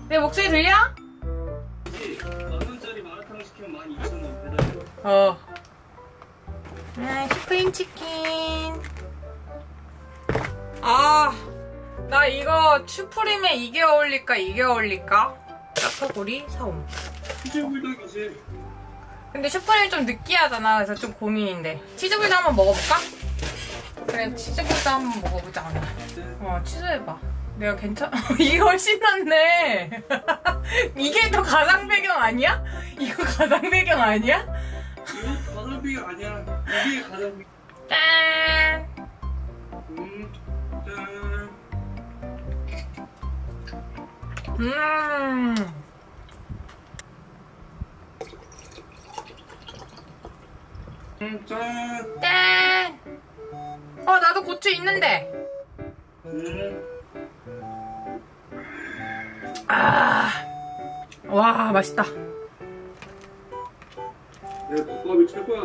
내 목소리 들려? 10,000원짜리 마라탕 시키면 12,000원 배달료. 슈프림 치킨. 아, 나 이거 슈프림에 이게 어울릴까 이게 어울릴까? 짜파구리 사옴. 치즈불닭이지. 근데 슈프림 좀 느끼하잖아. 그래서 좀 고민인데. 치즈불닭 한번 먹어볼까? 그래, 치즈불닭 한번 먹어보자. 치즈해봐. 내가 괜찮아. 이게 훨씬 낫네. 이게 더 가상 배경 아니야? 이거 가상 배경 아니야? 이거 가상 배경 아니야. 이게 가상 배경. 짠! 짠. 짠! 나도 고추 있는데. 와, 맛있다. 내 국밥이 최고야.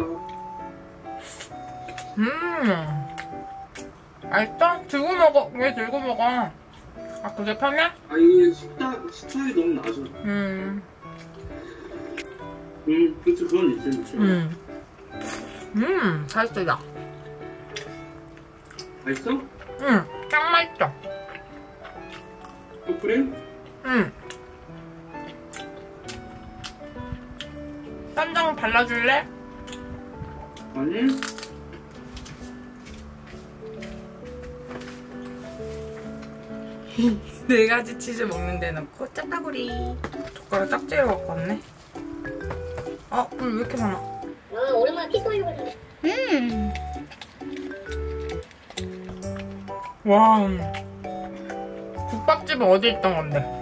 맛있어? 들고 먹어. 왜 들고 먹어? 그게 편해? 이게 식탁이 너무 낮아. 그치, 그건 있지. 맛있다. 맛있어? 짱 맛있어. 그래? 쌈장 발라줄래? 아니. 네 가지 치즈 먹는 데 넣고 짜파구리. 젓가락 짝지게 갖고 왔네. 물 왜 이렇게 많아? 오랜만에 피스 올리고 있는데. 와. 국밥집은 어디 있던 건데?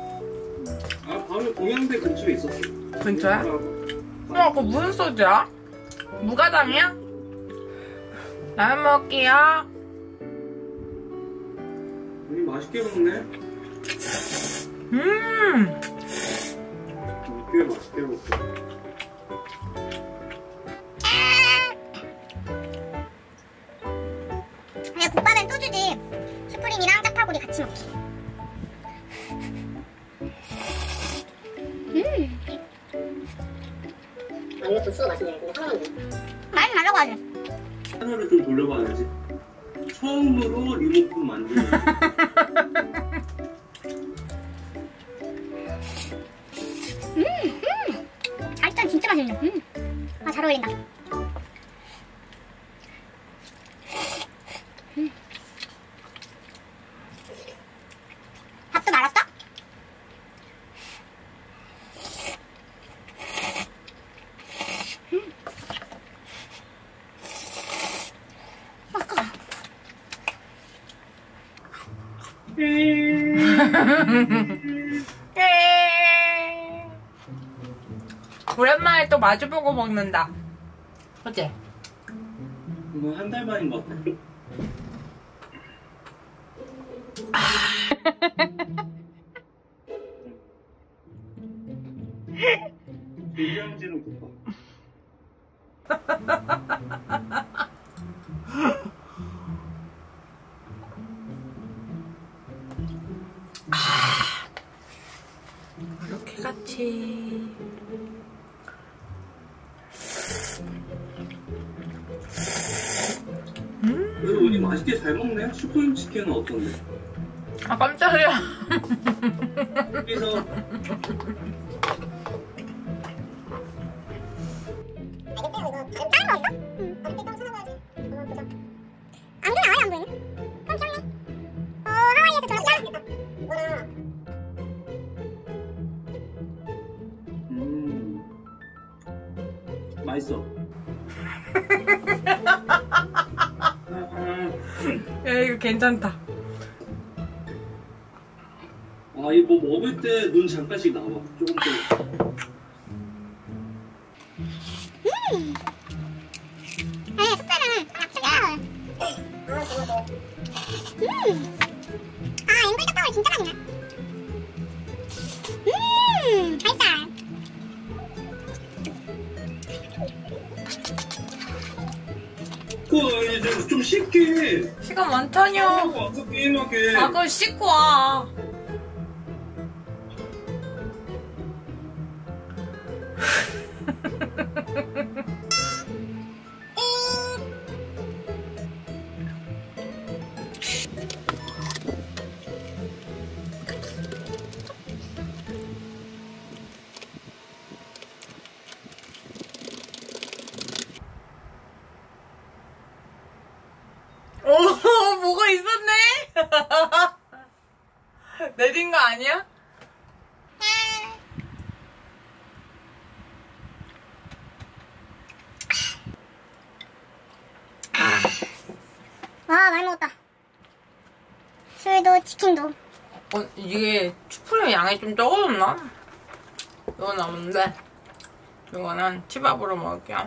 바로 동양대 근처에 있었어. 근처야? 그거 무슨 소주야? 무가당이야? 라면 먹을게요. 아니, 맛있게 먹네. 꽤 맛있게 먹고. 그냥 국밥엔 또 주지. 슈프림이랑 짜파구리 같이 먹기. 이거 도수가 맛있네. 근데 하나만 돼. 많이 말라고 하지. 채널을 좀 돌려봐야지. 처음으로 리모컨 만드는. 일단 진짜 맛있네. 잘 어울린다. 밥도 말았어? 맛있다. 오랜만에 또 마주보고 먹는다. 그치? 뭐 한 달 만인 것 같아. 김장지는 국밥. 이렇게 같이. 그래도 우리 맛있게 잘 먹네. 슈프림 치킨은 어떤데? 깜짝이야. 그래서 안 보여? 안 보이네? 그럼 좋네. 하와이에서 저녁 맛있어. 야, 이거 괜찮다. 이거 뭐 먹을 때 눈 잠깐씩 나와. 조금씩. 숟가락은 약속이야. 앵글 떡밥을 진짜 맛있네. 맛있다. 이제 좀 쉽게. 시간 많다뇨. 와서 게임하게. 그걸 씻고 와. 오, 뭐가 있었네? 내린 거 아니야? 아, 많이 먹었다. 술도 치킨도. 이게 추프림 양이 좀 적어졌나? 이건 없는데 이거는 치밥으로 먹을게요.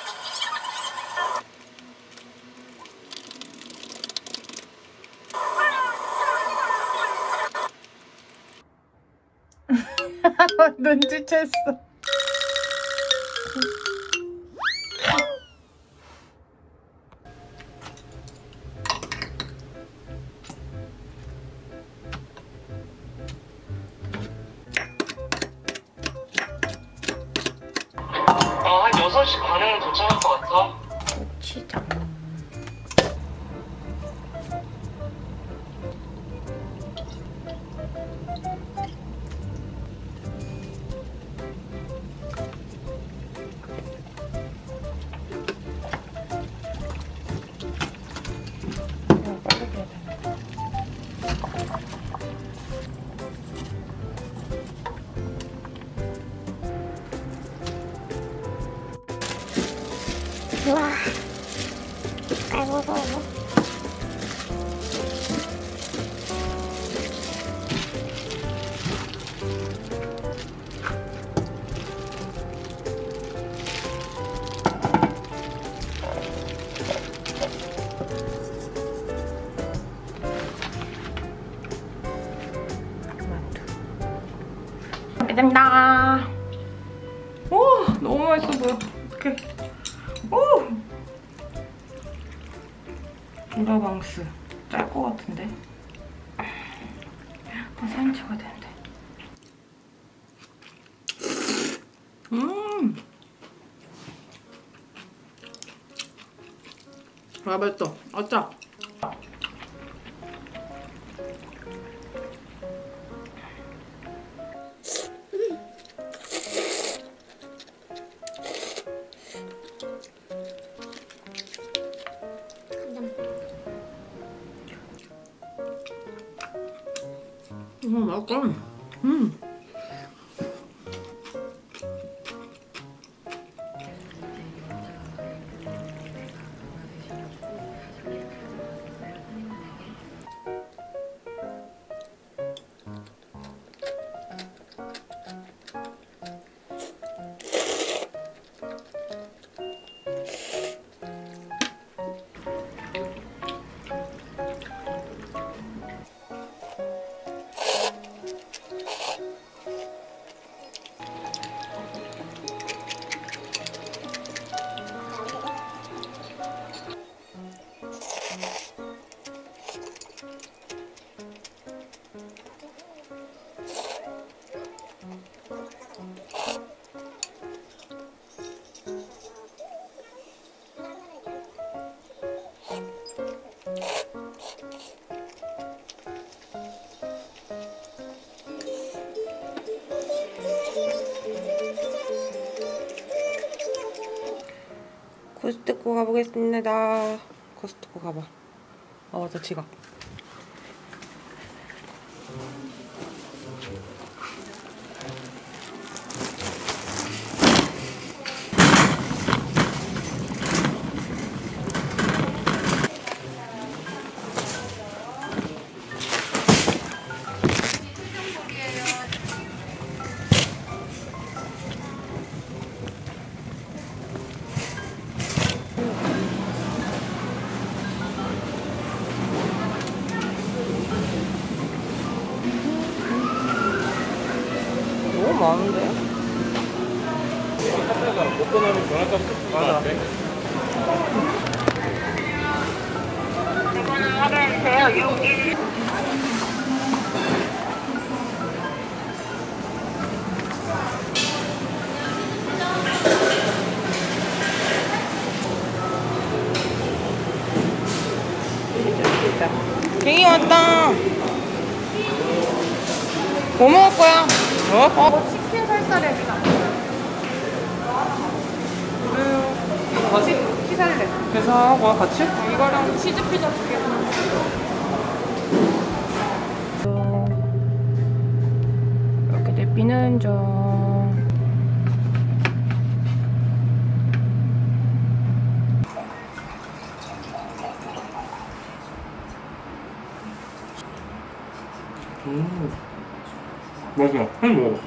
눈치챘어. 한 6시 반에는 도착할 것 같아. 치자. 우와. 아이고. 된다. 오, 너무 맛있어 보여. 어떡해. 오! 인더방스 짤 것 같은데. 한 4인치가 되는데. 아, 맛있어. 아짜. 맛있다. 코스트코 가보겠습니다. 코스트코 가봐. 저 지갑. 너무 많은데? 먹고 나면 변화값 맞아. 이거는 확인해주세요. 여기. 먹자. 갱이 왔다. 뭐 먹을 거야? 치킨 살사랩이나. 그래요. 같이 치살래. 회사하고 같이? 이거랑 치즈 피자 2개. 이렇게 내비는 좀. 맛있어. 한 먹어.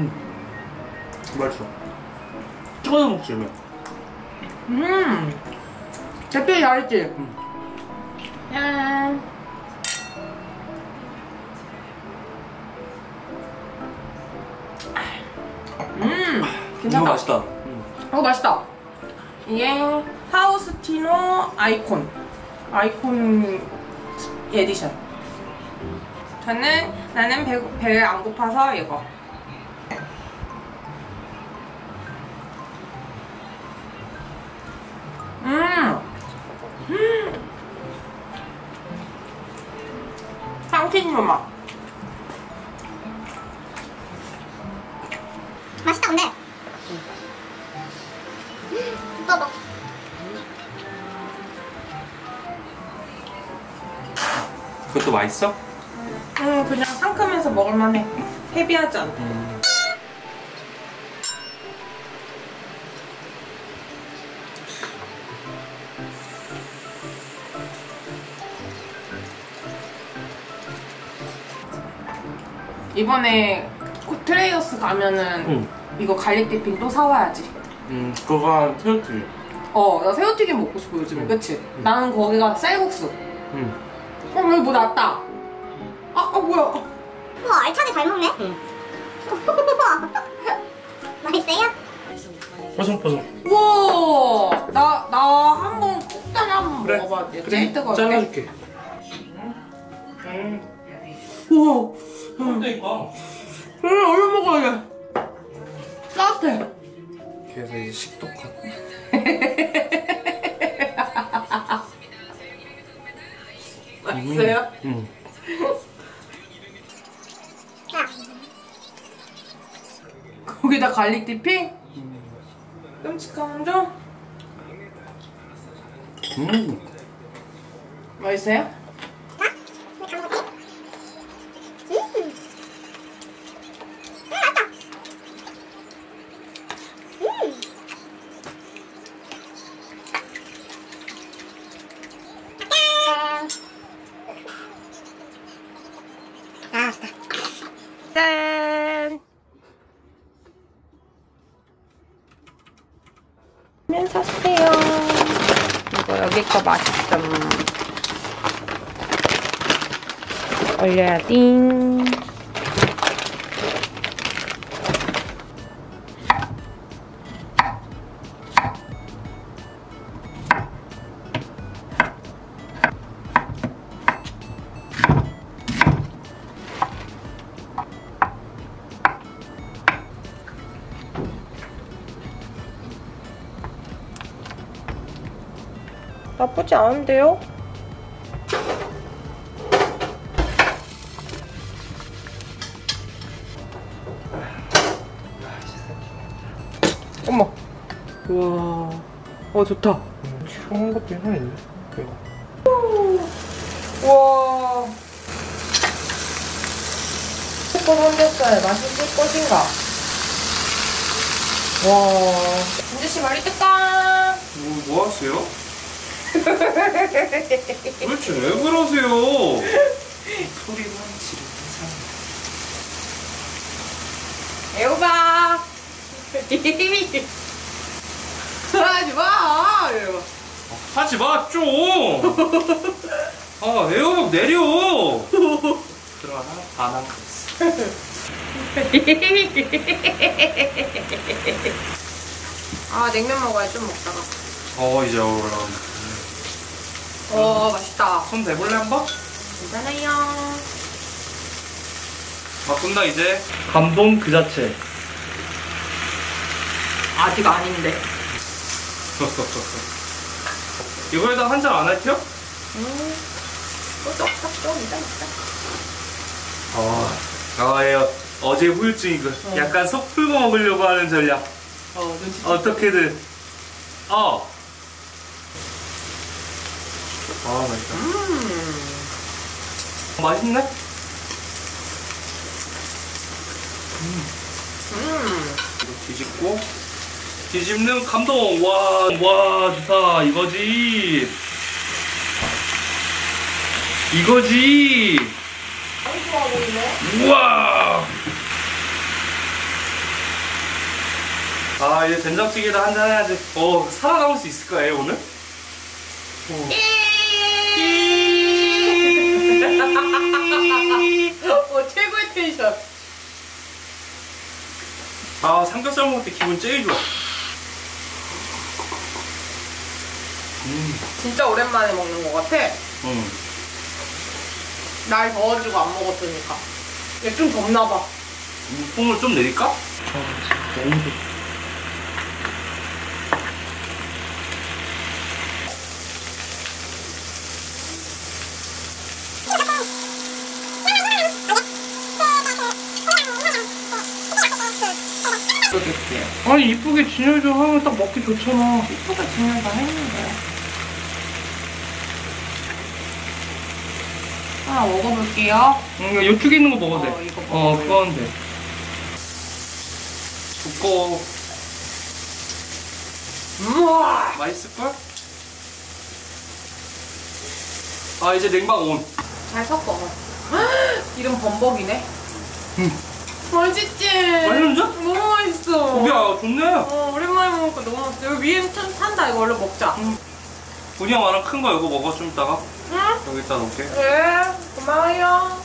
맛있어. 찍어서 먹지, 왜? 대표 잘했지? 짠. 괜찮다. 이거 맛있다. 맛있다. 이게 파우스티노 아이콘 에디션. 나는 배 안 고파서 이거. 상튀김 맛. 맛있다 근데. 먹어. 그것도 맛있어? 그냥 상큼해서 먹을만해. 헤비하지 않아. 이번에 트레이더스 가면은 이거 갈릭 디핑 또 사와야지. 그거 새우튀김. 나 새우튀김 먹고 싶어 요즘에. 그치? 나는 거기가 쌀국수. 여기 뭐 났다. 뭐야. 우와 알차게 잘 먹네. 맛있어요? 뽀송뽀송. 우와. 나 한번 꼭다리 한번 그래. 먹어봐야 돼. 그래. 제일 뜨거울 때. 잘라줄게. 우와. 그러니까. 얼른 먹어야 돼. 따뜻해. 그래서 이제 식독한. 맛있어요? 거기다 갈릭 디핑? 끔찍한 좀? 맛있어요? 짠! 면 샀어요. 이거 여기 거 맛있음. 올려야 띵. 나쁘지 않은데요? 어머. 와. 좋다. 좋은 것도 하나 있네. 이거. 우와. 슈퍼 삼겹살 맛있을 것인가? 와. 은지씨 머리 뜰까? 뭐 하세요? 도대체 왜 그러세요? 소리만 지르는 사람. 애호박. 하지 마. 이러고. 하지 마, 좀! 에어박 내려! 들어가나? 반항 됐어. 냉면 먹어야 좀 먹다가. 이제 올라온다. 맛있다. 손 대볼래 한번? 괜찮아요. 바꾼다 이제. 감동 그 자체. 아직 아닌데. 이거에다 한 잔 안 할게요? 소주 없어? 좀 이따 먹자. 얘 어제 후유증이고 약간 속 풀고 먹으려고 하는 전략. 눈치. 어떻게든. 맛있다. 맛있네? 이거 뒤집고 뒤집는 감동. 와 좋다. 이거지. 많이 좋아 보이네. 우와. 이제 된장찌개를 한잔 해야지. 살아남을 수 있을 거예요 오늘? 최고의 텐션. 삼겹살 먹을 때 기분 제일 좋아. 진짜 오랜만에 먹는 것 같아. 날 더워지고 안 먹었으니까. 얘 좀 덥나 봐. 뽕을 좀 내릴까? 너무 좋다. 아니 이쁘게 진열좀 하면 딱 먹기 좋잖아. 이쁘게 진행 다 했는데. 하나 먹어볼게요. 이쪽에 있는 거 먹어도 돼. 이거 먹어볼래. 그거는 돼. 두꺼워. 우와. 맛있을걸? 이제 냉방 온. 잘 섞어. 이름 범벅이네. 맛있지? 맛있는데? 너무 맛있어. 야 좋네. 오랜만에 먹으니까 너무 맛있어. 여기 위에는 좀 산다. 이거 얼른 먹자. 분이랑 나랑 큰 거 이거 먹어 좀 이따가. 응? 여기다 놓을게. 네, 고마워요.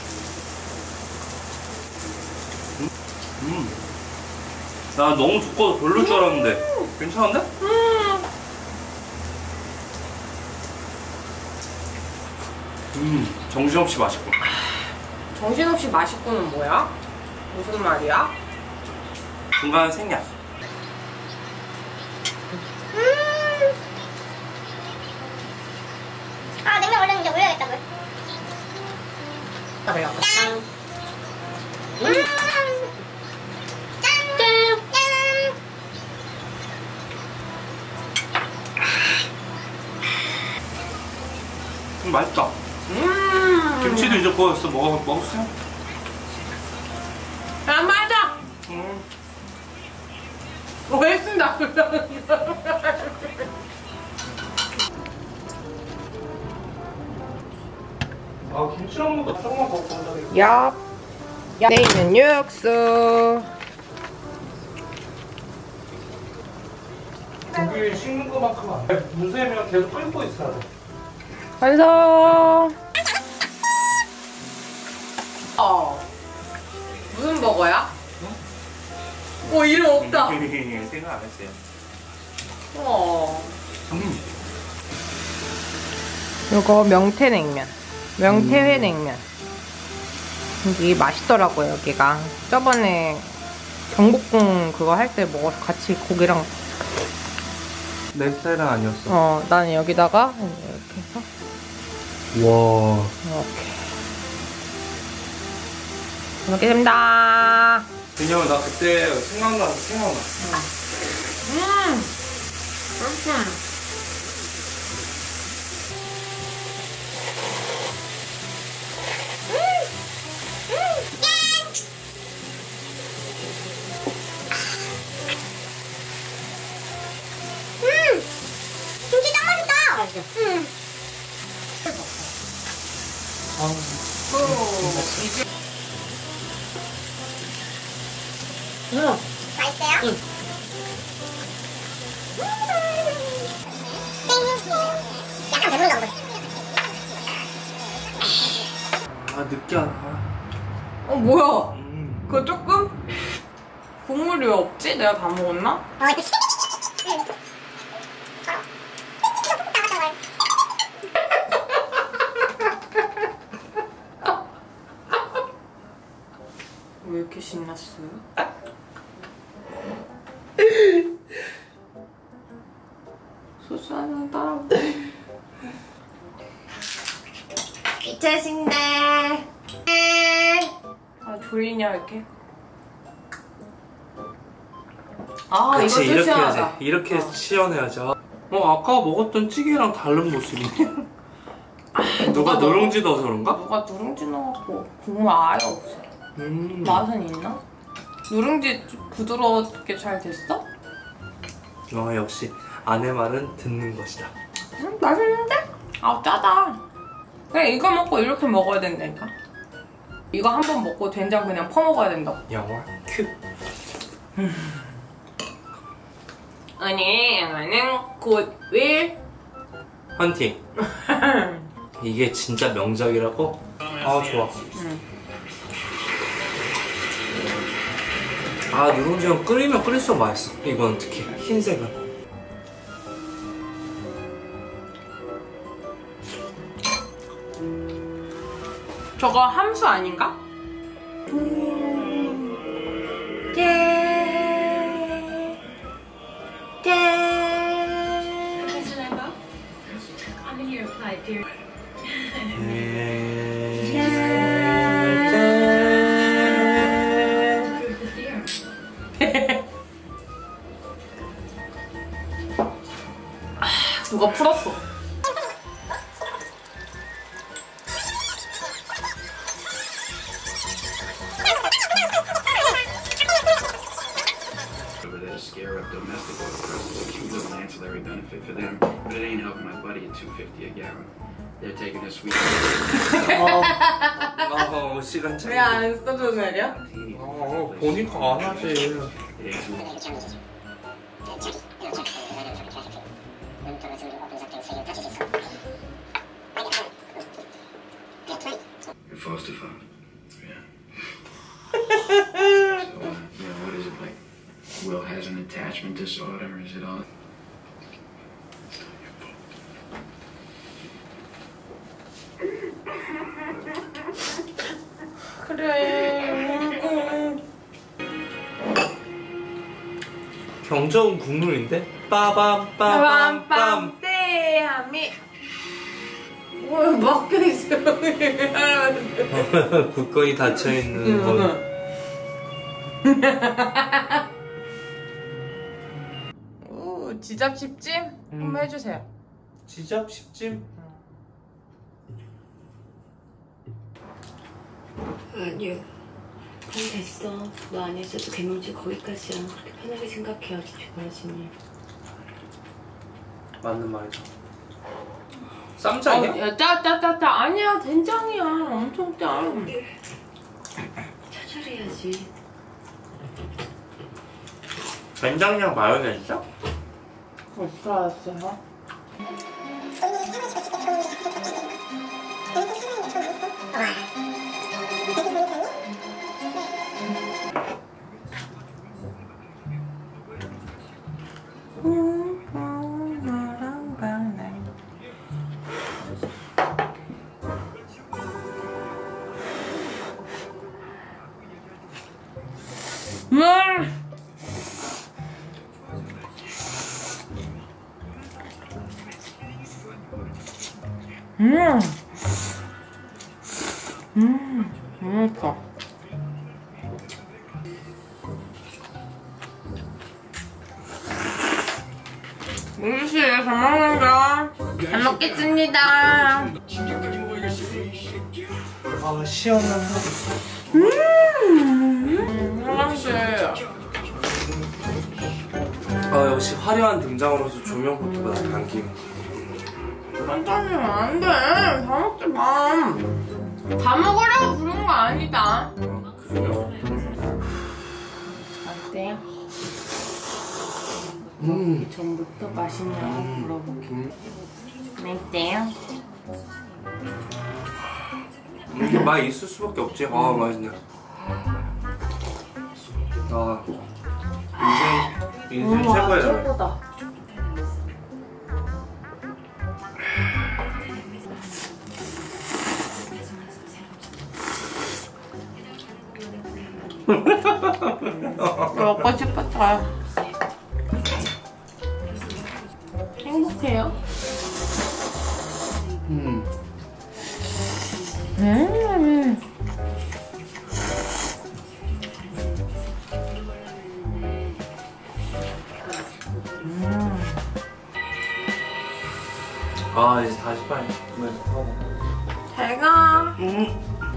나 너무 두꺼워서 별로일 줄 알았는데 괜찮은데? 정신없이 맛있고. 정신없이 맛있고는 뭐야? 무슨 말이야? 중간 생략. 냉면 원래 이제 올려야겠다 물. 그래요. 짠. 맛있다. 김치도 이제 구웠어. 먹었어요? 안 맞아. 왜 쓴다? 김치랑 먹어. 조금만 더 구운다. 얍. 내 있는 육수. 고기 식는 것만큼 안 돼. 무쇠면 계속 끓고 있어야 돼. 완성. 무슨 버거야? 이름 없다. 생각 안 했어요. 이거 명태냉면. 명태회냉면. 이게 맛있더라고요, 여기가. 저번에 경복궁 그거 할 때 먹어서 같이 고기랑. 내 스타일은 아니었어. 나는 여기다가 이렇게 해서. 와. 이렇게. 잘 먹겠습니다. 왜냐면 나 그때 생각나. 김치 딱 맛있다. 맛있어요? 약간 배부른가 보다. 느끼하다. 뭐야? 그거 조금? 국물이 왜 없지? 내가 다 먹었나? 왜 이렇게 신났어요? 소주 한잔 따라 먹어. 자식네. 아 졸리냐 이렇게? 아 그치, 이거 이렇게 시원하다. 해야지. 이렇게 시원해야죠. 아까 먹었던 찌개랑 다른 모습이네. 누가 누룽지 넣어서 그런가? 누가 누룽지 넣었고 국물 아예 없어. 맛은 있나? 누룽지 부드럽게 잘 됐어? 역시 아내 말은 듣는 것이다. 맛있는데? 아 짜다. 그냥 이거 먹고 이렇게 먹어야 된다니까. 이거 한 번 먹고 된장 그냥 퍼먹어야 된다고. 영화 큐. 은행은 굿윌 헌팅. 이게 진짜 명작이라고? 아 좋아. 아 누룽지는 끓이면 끓일수록 맛있어. 이건 특히 흰색은. 저거 함수 아닌가? 누가 풀었어. Scare up domestic oil prices, a cute little ancillary benefit for them, but it ain't helping my buddy at $2.50 a gallon. They're taking this sweet 시간 차이. 왜 안 써줘 내려? 보니까 안 하지. foster father. Yeah. So, what is it like? Will has an attachment disorder, or is it all? 그래. 경적은 국룰인데? 빠밤빠밤빰. 떼함이. 왜 막혀있어. 굳건히 닫혀있는 건. 오, 지잡 십찜 한번 해주세요. 지잡 십찜? 아니요. 그럼 됐어. 너 안 했어도 개명주 거기까지야. 그렇게 편하게 생각해야지 주말아지니. 맞는 말이죠. 쌈장이야? 야, 짜짜짜짜 아니야 된장이야. 엄청 짜. 차절해야지. 된장이랑 마요네즈죠? 어떻게 알았어요? 맛있다. 민씨 잘 먹는다. 잘 먹겠습니다. 아 시원하다. 사랑씨. 역시 화려한 등장으로서 조명부터가 남기고. 깜짝이야 안돼. 다 먹지 마. 다 먹으려고 부른 거 아니다. 그래요? 어때요? 전부터 맛있냐고 물어보기. 어때요? 이게 맛 있을 수밖에 없지. 맛있네. 인생 최고야. 최고다. 먹고 싶었어요. 행복해요. 아 이제 다시 빨리 하고. 잘 가. 네.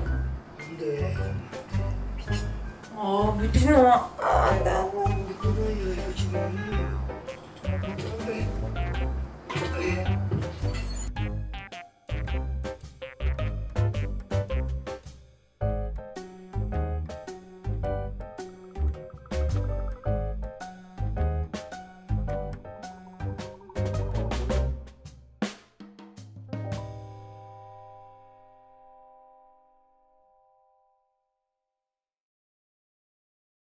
미친놈아. 못 들어요, 요즘.